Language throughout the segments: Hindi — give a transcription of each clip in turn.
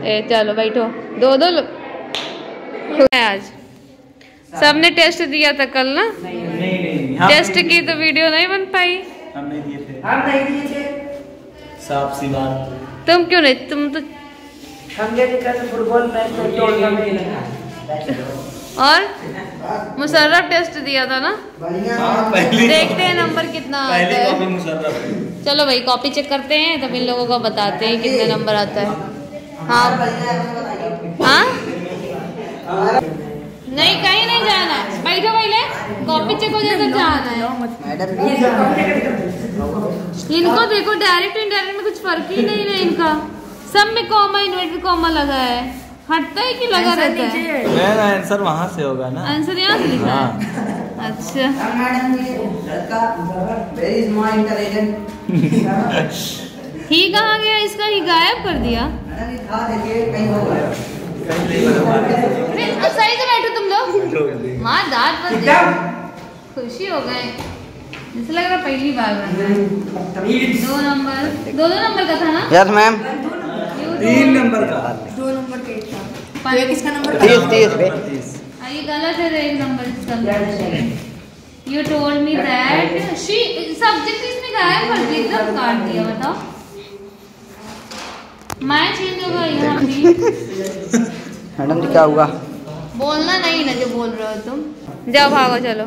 चलो बैठो, दो दो आज सबने टेस्ट दिया था कल ना? नहीं टेस्ट की तो वीडियो नहीं बन पाई। हम नहीं दिए थे। साफ सी बात। तुम क्यों नहीं? तुम तो फुटबॉल मैच और मुशर्रफ टेस्ट दिया था ना? देखते हैं नंबर कितना आता है। चलो भाई कॉपी चेक करते हैं तब इन लोगों को बताते हैं कितने नंबर आता है। हाँ हाँ नहीं कहीं नहीं जाना है, बैठो पहले कॉपी चेक हो जाए तो जाना है। इनको देखो डायरेक्ट इनडायरेक्ट में कुछ फर्क ही नहीं है इनका, सब में कॉमा इन्वर्टेड कॉमा लगा है, हटता है कि लगा रहता है? मेरा आंसर वहाँ से होगा ना। आंसर यहाँ से लिखा है? अच्छा ही कहाँ गया इसका? ही गायब कर दिया। सही से बैठो तुम लोग, माँ दांत बंद। खुशी हो गए, जैसे लग रहा पहली बार बन रहा है। दो नंबर का था ना? Yes ma'am. 3 नंबर का। 2 नंबर का था। ये किसका नंबर? 30। ये गलत है, 1 नंबर इसका। You told me that she subject इसमें गायब कर दिया, एकदम काट दिया। बताओ मैं चेंज होगा यहाँ भी। मैडम जी क्या हुआ? बोलना नहीं ना जो बोल रहे हो तुम। जाओ भागो चलो।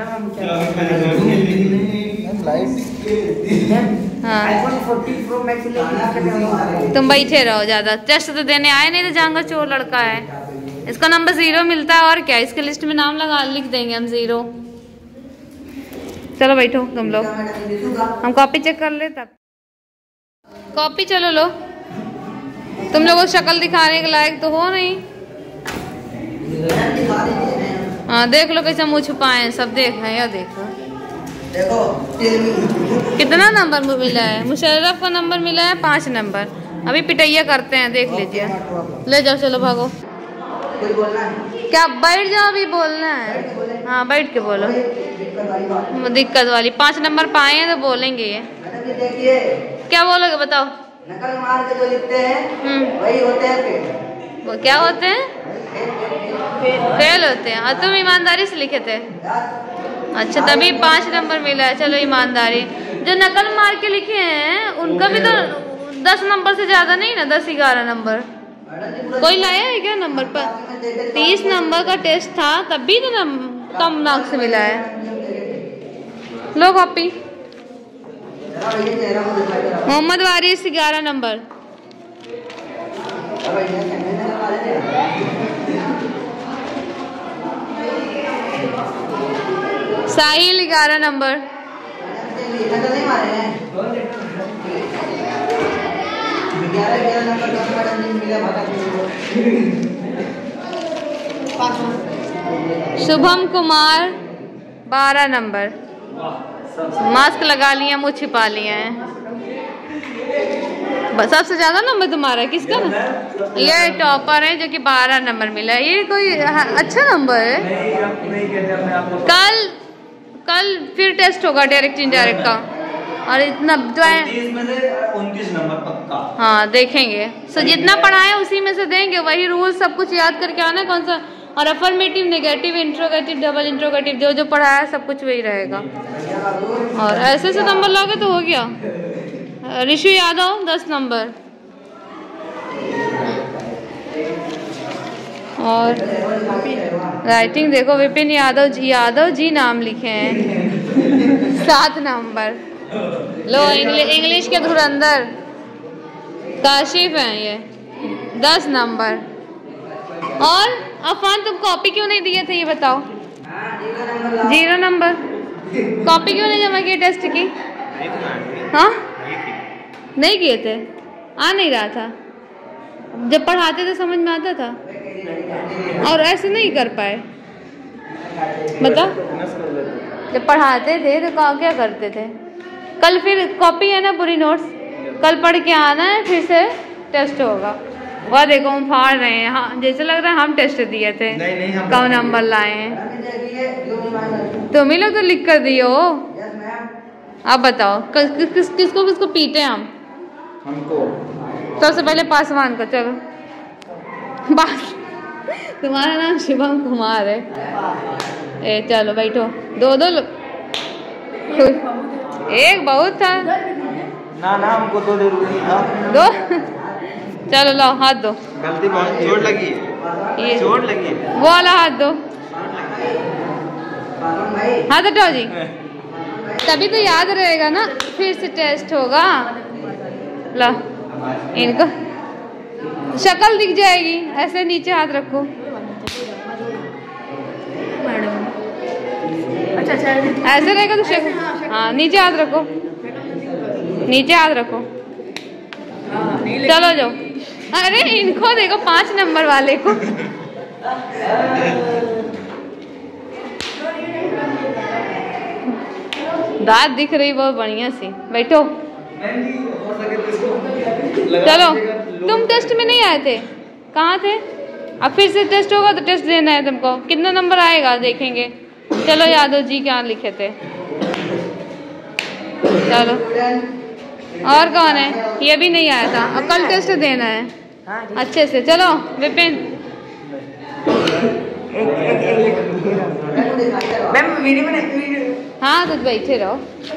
तुम बैठे रहो, ज्यादा टेस्ट तो देने आए नहीं तो जाऊंगा। चोर लड़का है, इसका नंबर 0 मिलता है और क्या, इसके लिस्ट में नाम लगा लिख देंगे हम 0। चलो बैठो तुम लोग, हम कॉपी चेक कर ले तब। कॉपी चलो लो, तुम लोगों को शक्ल दिखाने के लायक तो हो नहीं। हाँ देख लो कैसे मुँह छुपाए, सब देख रहे हैं। या देखो कितना नंबर मिला है? मुशर्रफ का नंबर मिला है 5 नंबर। अभी पिटैया करते हैं, देख लीजिए। ले जाओ चलो भागो। क्या बैठ जाओ, अभी बोलना है। हाँ बैठ के बोलो। दिक्कत वाली 5 नंबर पाए हैं तो बोलेंगे ये। क्या बोलोगे बताओ? नकल मार के जो लिखते हैं वही होते हैं। वो क्या होते हैं? फेल होते हैं। और तुम ईमानदारी से लिखे थे? अच्छा तभी 5 नंबर मिला है। चलो ईमानदारी। जो नकल मार के लिखे हैं उनका भी तो 10 नंबर से ज्यादा नहीं ना, 10-11 नंबर। कोई लाया है क्या नंबर पर? 30 नंबर का टेस्ट था तब भी तो कम मार्क्स मिला है। लो copy. Mohammad Waris 11 number. Sahil 11 number. Shubham Kumar 12 number. Mask लगा लिया, मुँह छिपा लिया है। सबसे ज्यादा नंबर तुम्हारा किसका ना? ये टॉपर है जो कि 12 नंबर मिला है। ये कोई अच्छा नंबर है। कल फिर टेस्ट होगा डायरेक्ट इनडायरेक्ट का, और इतना 29 नंबर पक्का। हाँ देखेंगे। सो जितना पढ़ाए उसी में से देंगे, वही रूल सब कुछ याद करके आना कौन सा। और affirmative, negative, interrogative, double interrogative जो जो पढ़ाया सब कुछ वही रहेगा। और ऐसे से नंबर लोगे तो हो गया। ऋषु यादव 10 नंबर। और राइटिंग देखो, विपिन यादव जी नाम लिखे हैं 7 नंबर। लो इंग्लिश के धुरंधर काशिफ हैं ये 10 नंबर। और अफान तुम कॉपी क्यों नहीं दिए थे ये बताओ? 0 नंबर। कॉपी क्यों नहीं जमा की टेस्ट की? हाँ नहीं किए थे, आ नहीं रहा था। जब पढ़ाते थे समझ में आता था, और ऐसे नहीं कर पाए। बता, जब पढ़ाते थे तो क्या करते थे? कल फिर कॉपी है ना पूरी नोट्स, कल पढ़ के आना है, फिर से टेस्ट होगा। वह देखो हम फाड़ रहे हैं। हाँ जैसे लग रहा है हम टेस्ट दिए थे, कम नंबर लाए हैं। तुम ही लोग तो लिख कर दिए हो। आप बताओ किसको पीटे हम? हमको। सबसे पहले पासवान को। चलो बस तुम्हारा नाम शिवम कुमार है। ए चलो बैठो, दो दो एक बहुत था ना ना, हमको तो जरूरी था। दो चलो लाओ हाथ दो। गलती बहुत चोट लगी, ये चोट लगी। वो वाला हाथ दो, हाथ हटाओ जी, तभी तो याद रहेगा ना, फिर से टेस्ट होगा। ला इनको शक्ल दिख जाएगी, ऐसे नीचे हाथ रखो। अच्छा ऐसे रहेगा तो शक्ल, हाँ नीचे हाथ रखो, नीचे हाथ रखो। चलो जाओ। अरे इनको देखो 5 नंबर वाले को। दांत दिख रही बहुत बढ़िया सी। बैठो चलो, तुम टेस्ट में नहीं आए थे, कहाँ थे? अब फिर से टेस्ट होगा तो टेस्ट देना है तुमको। कितना नंबर आएगा देखेंगे। चलो यादव जी क्या लिखे थे। चलो और कौन है? ये भी नहीं आया था। अब कल टेस्ट देना है अच्छे से। चलो विपिन। मैम वीडियो में हाँ तो बैठे रहो।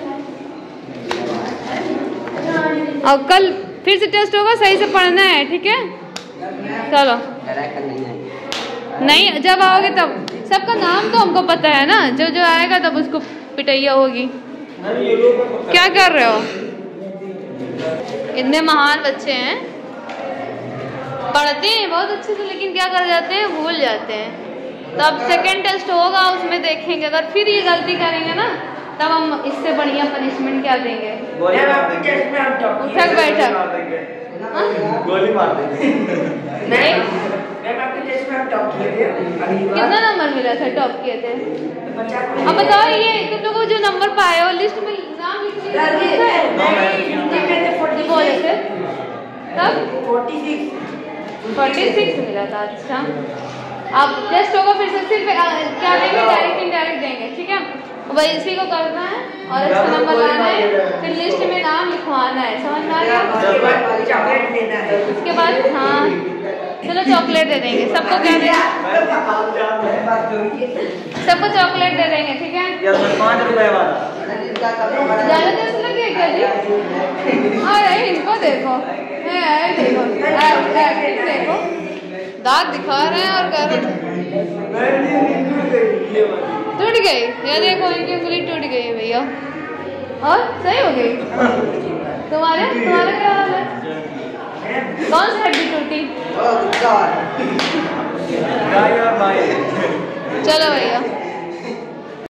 और कल फिर से टेस्ट होगा, सही से पढ़ना है, ठीक है? चलो नहीं, जब आओगे तब। सबका नाम तो हमको पता है ना, जो जो आएगा तब उसको पिटैया होगी। क्या कर रहे हो? इतने महान बच्चे हैं, पढ़ते हैं बहुत अच्छे से, लेकिन क्या कर जाते हैं, भूल जाते हैं। तब सेकंड टेस्ट होगा, उसमें देखेंगे। अगर फिर ये गलती करेंगे ना, तब हम इससे बढ़िया पनिशमेंट क्या देंगे। उठक बैठक गोली मार देंगे। नहीं, मैम आपके टेस्ट में आप टॉप किए थे। कितना नंबर मिला था? टॉप किए थे। अब बताओ, ये तुम लोगों को जो नंबर पाए हो लिस्ट में नाम लिखिए। बोले थे तब 46 मिला था। अच्छा, अब टेस्ट होगा फिर से, सिर्फ क्या देंगे, डायरेक्ट इनडायरेक्ट देंगे, ठीक है? वही इसी को करना है और इसका नंबर लाना है, फिर लिस्ट में नाम लिखवाना है। समझ में आ गया? चॉकलेट देना है। उसके बाद हाँ चलो चॉकलेट दे देंगे सबको। क्या देंगे? सबको चॉकलेट दे देंगे, ठीक है? 5 रुपए वाला ज़्यादा टेस्ट लगे क्या जी? अरे इनको देखो, देखो दांत दिखा रहे हैं और कह रहे टूट गई। ये देखो इनकी उंगली टूट गई भैया। और सही हो गई। तुम्हारा क्या हाल है? कौन सी हड्डी टूटी? चलो भैया।